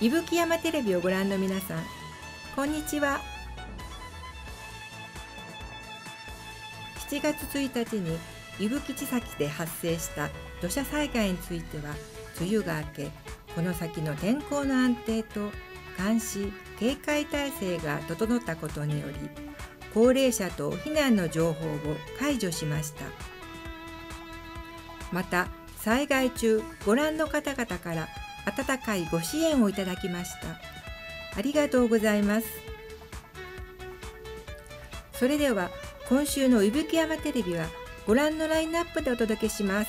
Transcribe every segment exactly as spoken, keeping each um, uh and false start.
伊吹山テレビをご覧の皆さん、こんにちは。しちがつついたちに伊吹地崎で発生した土砂災害については、梅雨が明け、この先の天候の安定と監視・警戒態勢が整ったことにより、高齢者等避難の情報を解除しました。また、災害中、ご覧の方々から温かいご支援をいただきました。ありがとうございます。それでは、今週の伊吹山テレビはご覧のラインナップでお届けします。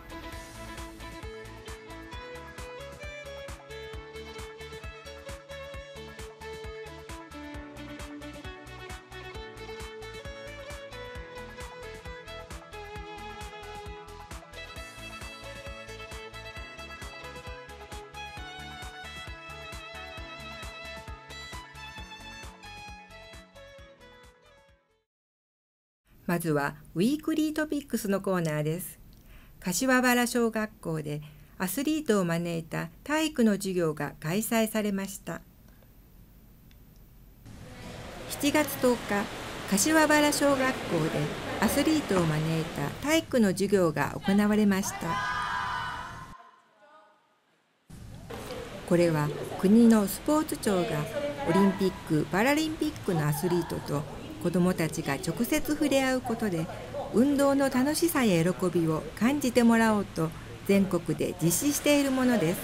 まずはウィークリートピックスのコーナーです。柏原小学校でアスリートを招いた体育の授業が開催されました。しちがつとおか、柏原小学校でアスリートを招いた体育の授業が行われました。これは国のスポーツ庁がオリンピック・パラリンピックのアスリートと子どもたちが直接触れ合うことで、運動の楽しさや喜びを感じてもらおうと全国で実施しているものです。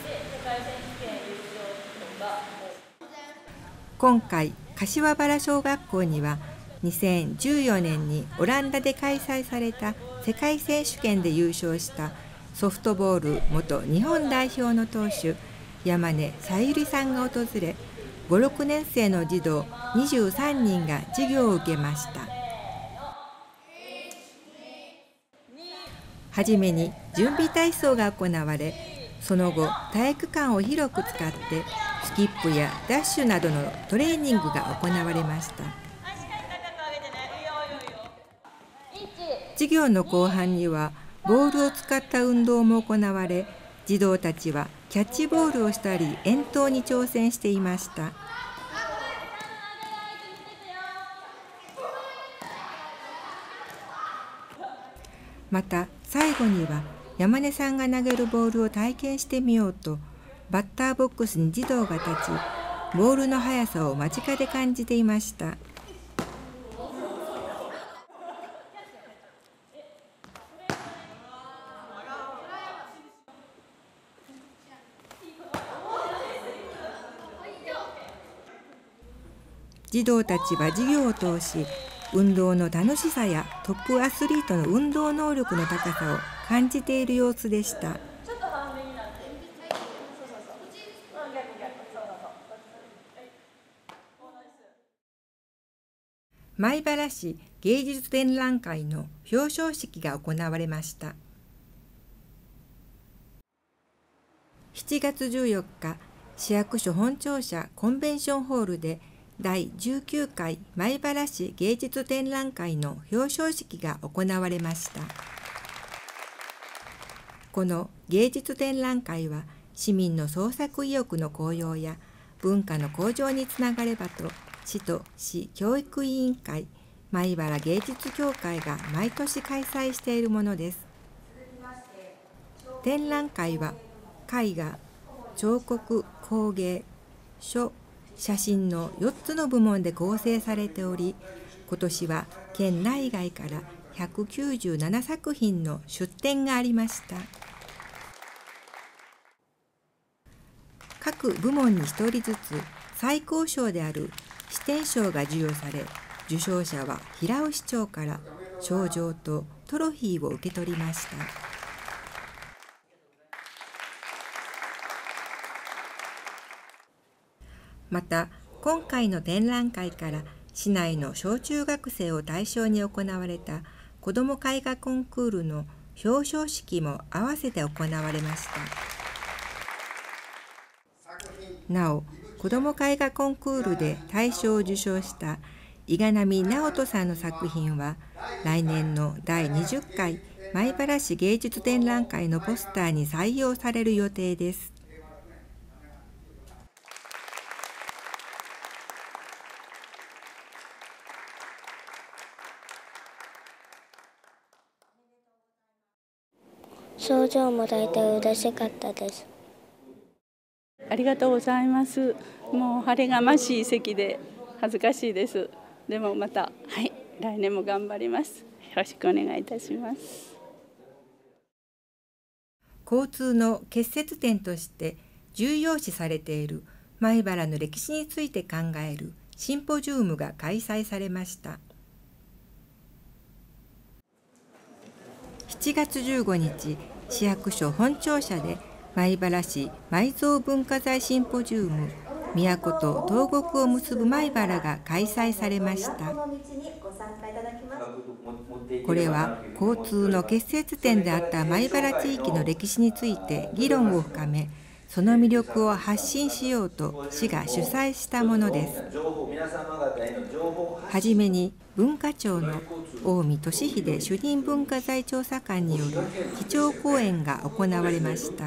今回、柏原小学校にはにせんじゅうよねんにオランダで開催された世界選手権で優勝したソフトボール元日本代表の投手、山根さゆりさんが訪れ、ご、ろくねんせいの児童にじゅうさんにんが授業を受けました。はじめに準備体操が行われ、その後体育館を広く使ってスキップやダッシュなどのトレーニングが行われました。授業の後半にはボールを使った運動も行われ、児童たちはキャッチボールをしたり遠投に挑戦していました。また最後には山根さんが投げるボールを体験してみようと、バッターボックスに児童が立ち、ボールの速さを間近で感じていました。児童たちは授業を通し、運動の楽しさやトップアスリートの運動能力の高さを感じている様子でした。米原市芸術展覧会の表彰式が行われました。しちがつじゅうよっか、市役所本庁舎コンベンションホールでだいじゅうきゅうかい米原市芸術展覧会の表彰式が行われました。この芸術展覧会は、市民の創作意欲の高揚や文化の向上につながればと、市と市教育委員会、米原芸術協会が毎年開催しているものです。展覧会は絵画、彫刻、工芸、書、写真のよっつの部門で構成されており、今年は県内外からひゃくきゅうじゅうななさくひんの出展がありました。各部門にひとりずつ最高賞である支店賞が授与され、受賞者は平尾市長から賞状とトロフィーを受け取りました。また、今回の展覧会から市内の小中学生を対象に行われた子ども絵画コンクールの表彰式も合わせて行われました。なお、子ども絵画コンクールで大賞を受賞した伊賀波直人さんの作品は、来年のだいにじゅっかい米原市芸術展覧会のポスターに採用される予定です。 賞状をもらえて嬉しかったです。 ありがとうございます。もう晴れがましい席で恥ずかしいです。でもまた、はい、来年も頑張ります。よろしくお願いいたします。 交通の結節点として重要視されている米原の歴史について考えるシンポジウムが開催されました。しちがつじゅうごにち、市役所本庁舎で米原市埋蔵文化財シンポジウム都と東国を結ぶ米原が開催されました。これは交通の結節点であった米原地域の歴史について議論を深め、その魅力を発信しようと市が主催したものです。はじめに文化庁の近江俊秀主任文化財調査官による基調講演が行われました。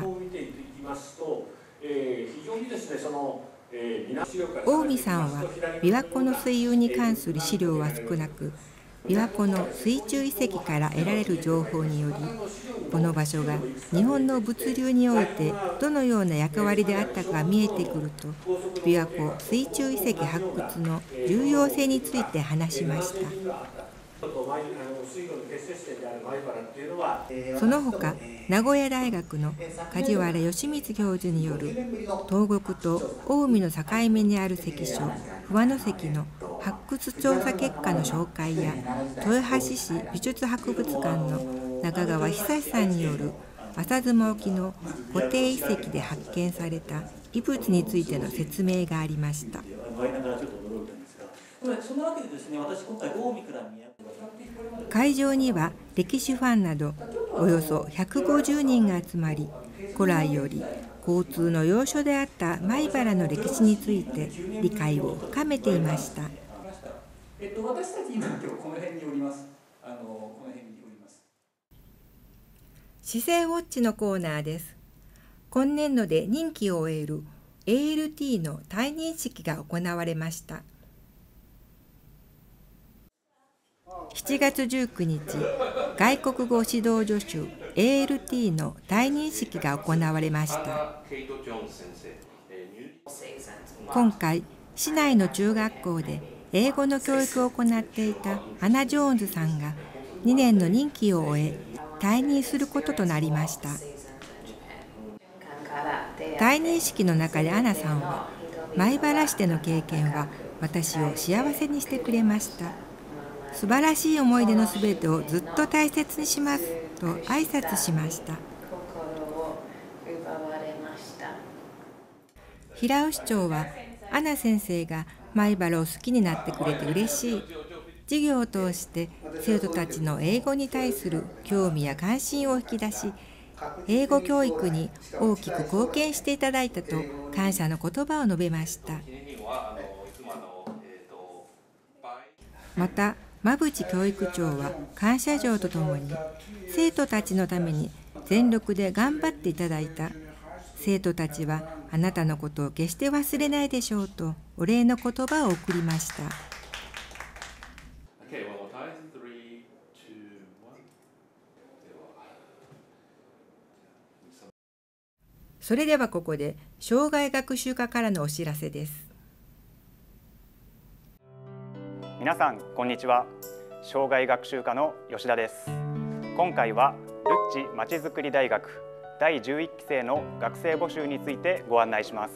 近江さんは琵琶湖の水運に関する資料は少なく、琵琶湖の水中遺跡から得られる情報により、この場所が日本の物流においてどのような役割であったかが見えてくると、琵琶湖水中遺跡発掘の重要性について話しました。その他、名古屋大学の梶原義光教授による東国と近江の境目にある関所不破関の発掘調査結果の紹介や、豊橋市美術博物館の中川久さんによる浅妻沖の固定遺跡で発見された遺物についての説明がありました。会場には歴史ファンなどおよそひゃくごじゅうにんが集まり、古来より交通の要所であった米原の歴史について理解を深めていました。 えっと、私たち今今日この辺におります。あのこの辺におります。 姿勢ウォッチのコーナーです。今年度で任期を終える エーエルティー の退任式が行われました。しちがつじゅうくにち、外国語指導助手 エーエルティー の退任式が行われました。今回、市内の中学校で英語の教育を行っていたアナ・ジョーンズさんがにねんの任期を終え退任することとなりました。退任式の中でアナさんは、米原市での経験は私を幸せにしてくれました。素晴らしい思い出のすべてをずっと大切にしますと挨拶しました。平尾市長は、アナ先生が米原を好きになってくれて嬉しい。授業を通して生徒たちの英語に対する興味や関心を引き出し、英語教育に大きく貢献していただいたと感謝の言葉を述べました。また、馬淵教育長は感謝状とともに、生徒たちのために全力で頑張っていただいた。生徒たちはあなたのことを決して忘れないでしょうとお礼の言葉を送りました。それではここで障害学習課からのお知らせです。 皆さんこんにちは。障害学習課の吉田です。今回はルッチまちづくり大学だいじゅういっきせいの学生募集についてご案内します。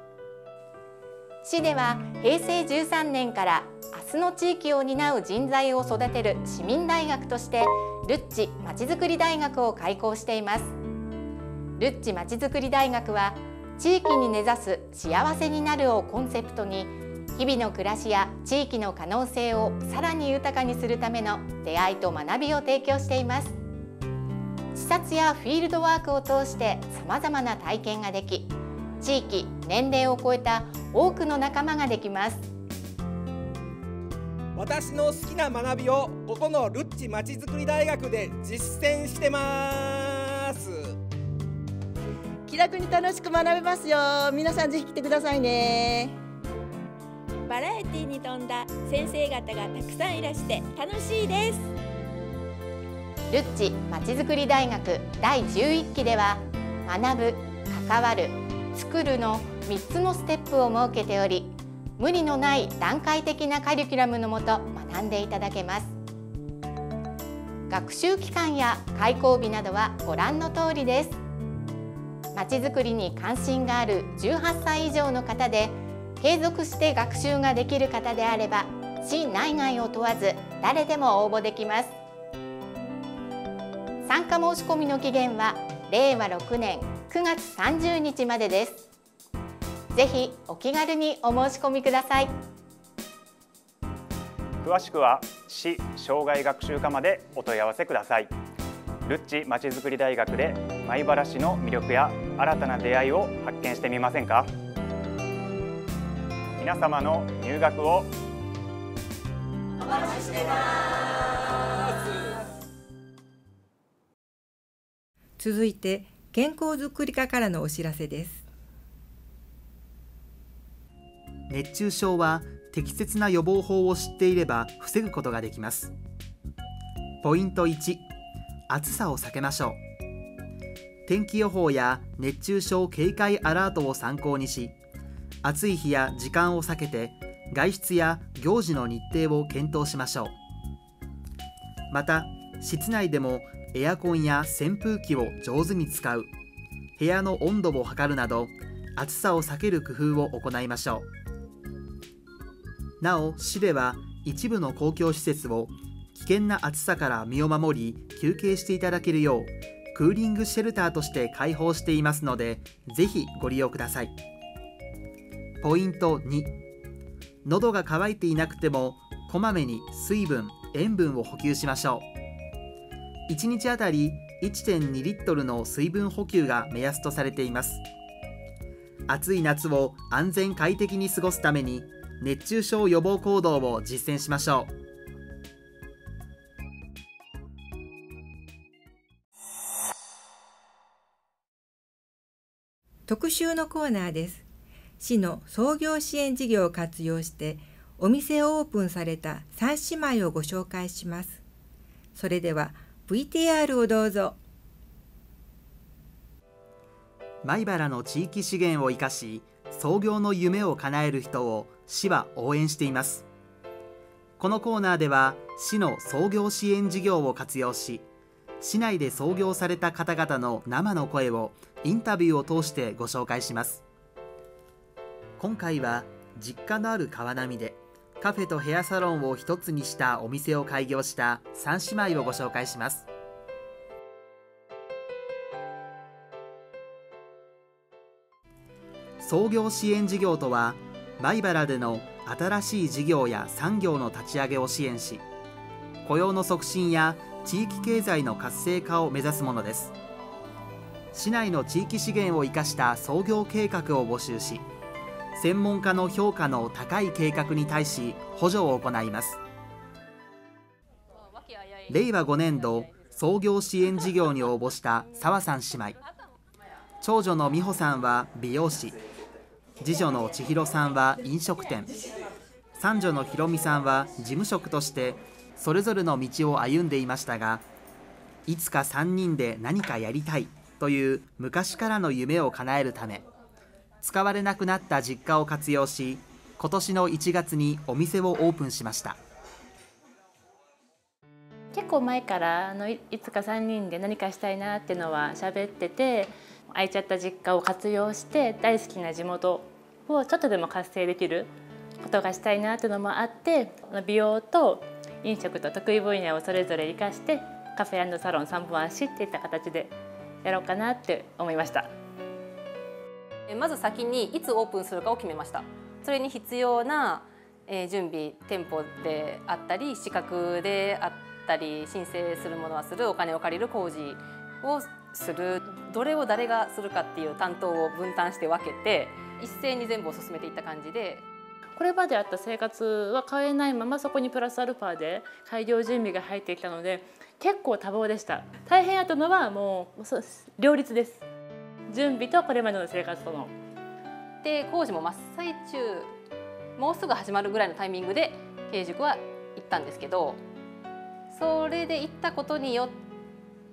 市ではへいせいじゅうさんねんから明日の地域を担う人材を育てる市民大学としてルッチまちづくり大学を開校しています。ルッチまちづくり大学は地域に根ざす幸せになるをコンセプトに、日々の暮らしや地域の可能性をさらに豊かにするための出会いと学びを提供しています。視察やフィールドワークを通してさまざまな体験ができ、地域・年齢を超えた多くの仲間ができます。 私の好きな学びをここのルッチまちづくり大学で実践してます。 気楽に楽しく学べますよ。皆さんぜひ来てくださいね。 バラエティに富んだ先生方がたくさんいらして楽しいです。 ルッチまちづくり大学だいじゅういっきでは学ぶ、関わる、作るのみっつのステップを設けており、無理のない段階的なカリキュラムのもと学んでいただけます。学習期間や開講日などはご覧の通りです。まちづくりに関心があるじゅうはっさい以上の方で、継続して学習ができる方であれば、市内外を問わず誰でも応募できます。参加申し込みの期限はれいわろくねんくがつさんじゅうにちまでです。ぜひお気軽にお申し込みください。 詳しくは市障害学習課までお問い合わせください。ルッチまちづくり大学で米原市の魅力や新たな出会いを発見してみませんか。皆様の入学をお待ちしてます。 続いて健康づくり課からのお知らせです。 熱中症は適切な予防法を知っていれば防ぐことができます。ポイントいち、暑さを避けましょう。天気予報や熱中症警戒アラートを参考にし、暑い日や時間を避けて外出や行事の日程を検討しましょう。また、室内でもエアコンや扇風機を上手に使う、部屋の温度を測るなど暑さを避ける工夫を行いましょう。なお、市では一部の公共施設を危険な暑さから身を守り休憩していただけるようクーリングシェルターとして開放していますので、ぜひご利用ください。ポイントに、喉が渇いていなくてもこまめに水分・塩分を補給しましょう。いちにちあたり いってんにリットルの水分補給が目安とされています。暑い夏を安全快適に過ごすために熱中症予防行動を実践しましょう。 特集のコーナーです。市の創業支援事業を活用してお店をオープンされた三姉妹をご紹介します。それでは ブイティーアール をどうぞ。 米原の地域資源を生かし創業の夢を叶える人を市は応援しています。このコーナーでは市の創業支援事業を活用し、市内で創業された方々の生の声をインタビューを通してご紹介します。今回は実家のある川波でカフェとヘアサロンを一つにしたお店を開業した三姉妹をご紹介します。創業支援事業とは、米原での新しい事業や産業の立ち上げを支援し、雇用の促進や地域経済の活性化を目指すものです。市内の地域資源を生かした創業計画を募集し、専門家の評価の高い計画に対し補助を行います。れいわごねんど創業支援事業に応募した澤さん姉妹。長女の美穂さんは美容師、次女の千尋さんは飲食店、三女のひろみさんは事務職としてそれぞれの道を歩んでいましたが、いつかさんにんで何かやりたいという昔からの夢を叶えるため、使われなくなった実家を活用し、今年のいちがつにお店をオープンしました。 結構前からあのいつかさんにんで何かしたいなっていうのは喋ってて、空いちゃった実家を活用して大好きな地元をちょっとでも活性できることがしたいなっていうのもあって、美容と飲食と得意分野をそれぞれ生かしてカフェ&サロンさんぼん足っていった形でやろうかなって思いました。 まず先にいつオープンするかを決めました。それに必要な準備、店舗であったり資格であったり申請するものはする、お金を借りる工事をする、どれを誰がするかっていう担当を分担して分けて一斉に全部を進めていった感じで、 これまであった生活は変えないままそこにプラスアルファで開業準備が入ってきたので結構多忙でした。大変やったのはもう両立です。準備とこれまでの生活との。 で工事も真っ最中、もうすぐ始まるぐらいのタイミングで経営塾は行ったんですけど、それで行ったことによっ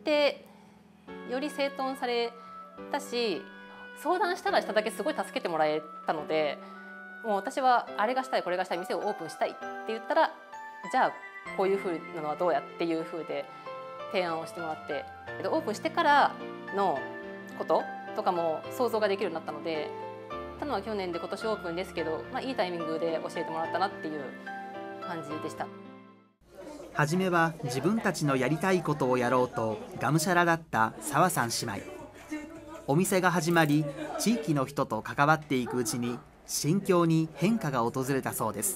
ってより整頓されたし、相談したらしただけすごい助けてもらえたので、もう私はあれがしたいこれがしたい、店をオープンしたいって言ったら、じゃあこういうふうなのはどうやっていうふうで提案をしてもらって、オープンしてからのこととかも想像ができるようになったので、たのは去年で今年オープンですけど、まあ、いいタイミングで教えてもらったなっていう感じでした。 初めは自分たちのやりたいことをやろうとがむしゃらだった澤さん姉妹。お店が始まり、地域の人と関わっていくうちに心境に変化が訪れたそうです。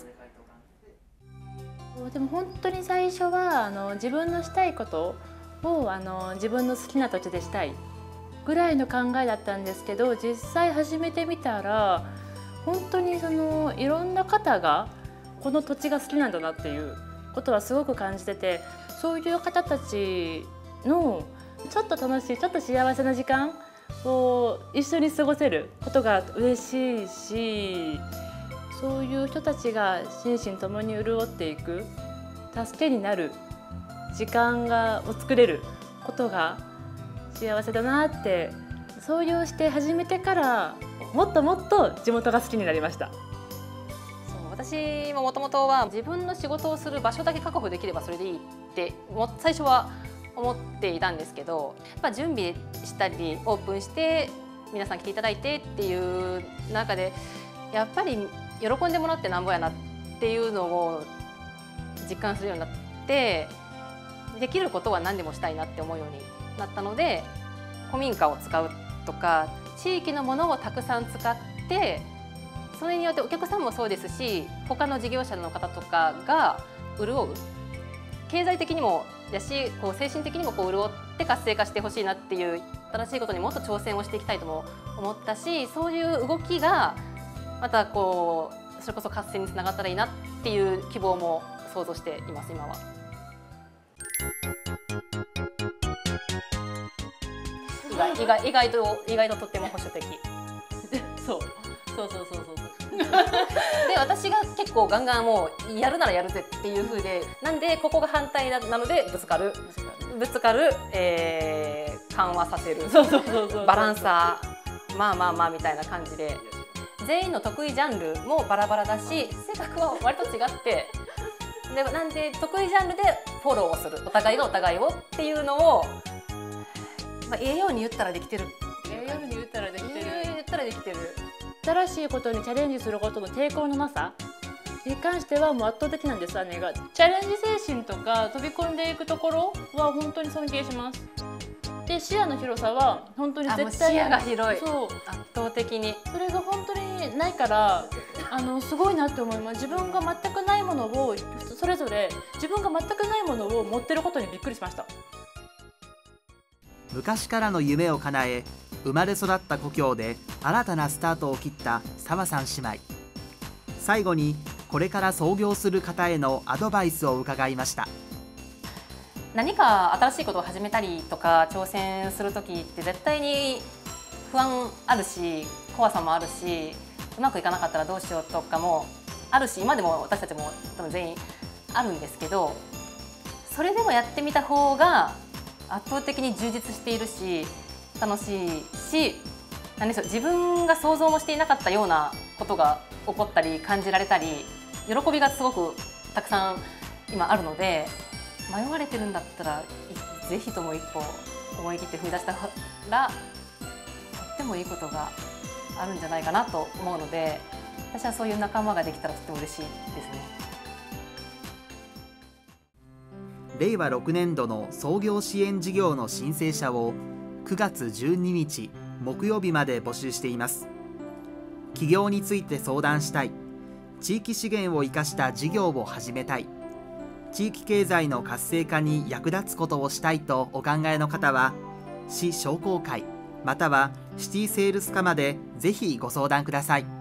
でも本当に最初はあの自分のしたいことをあの自分の好きな土地でしたいぐらいの考えだったんですけど、実際始めてみたら本当にそのいろんな方がこの土地が好きなんだなっていうことはすごく感じてて、そういう方たちのちょっと楽しいちょっと幸せな時間を一緒に過ごせることが嬉しいし、そういう人たちが心身ともに潤っていく助けになる時間がを作れることが幸せだなって、そういうして始めてからもっともっと地元が好きになりました。 そう私ももともとは自分の仕事をする場所だけ確保できればそれでいいっても最初は思っていたんですけど、やっぱ準備したりオープンして皆さん来ていただいてっていう中で、やっぱり喜んでもらってなんぼやなっていうのを実感するようになって、できることは何でもしたいなって思うようになったので、古民家を使うとか地域のものをたくさん使って、それによってお客さんもそうですし、他の事業者の方とかが潤う、経済的にもやし、こう精神的にもこう潤って活性化してほしいなっていう、新しいことにもっと挑戦をしていきたいとも思ったし、そういう動きがまたこうそれこそ活性につながったらいいなっていう希望も想像しています今は。意外意外意外と意外ととっても保守的。そうそうそうそうそうで私が結構ガンガンもうやるならやるぜっていう風で、なんでここが反対なのでぶつかるぶつかる、えー、緩和させるバランサーまあまあまあみたいな感じで、全員の得意ジャンルもバラバラだし、性格は割と違ってで、なんで得意ジャンルでフォローをする、お互いがお互いをっていうのを、まあ、ええように言ったらできてるええように言ったらできてる言ったらできてる新しいことにチャレンジすることの抵抗のなさに関してはもう圧倒的なんです。姉がチャレンジ精神とか飛び込んでいくところは本当に尊敬します。で視野の広さは本当に絶対視野が広い、 そう圧倒的にそれが本当にないからあのすごいなって思います。自分が全くないものをそれぞれ自分が全くないものを持ってることにびっくりしました。 昔からの夢を叶え、生まれ育った故郷で新たなスタートを切った澤さん姉妹。最後にこれから創業する方へのアドバイスを伺いました。 何か新しいことを始めたりとか挑戦する時って絶対に不安あるし、怖さもあるし、うまくいかなかったらどうしようとかもあるし、今でも私たちも多分全員あるんですけど、それでもやってみた方が圧倒的に充実しているし楽しいし、何でしょう、自分が想像もしていなかったようなことが起こったり感じられたり、喜びがすごくたくさん今あるので、迷われてるんだったらぜひとも一歩思い切って踏み出したらとってもいいことがあるんじゃないかなと思うので、私はそういう仲間ができたらとっても嬉しいですね。 れいわろくねんどの創業支援事業の申請者をくがつじゅうににち木曜日まで募集しています。起業について相談したい、地域資源を生かした事業を始めたい、地域経済の活性化に役立つことをしたいとお考えの方は、市商工会またはシティセールス課までぜひご相談ください。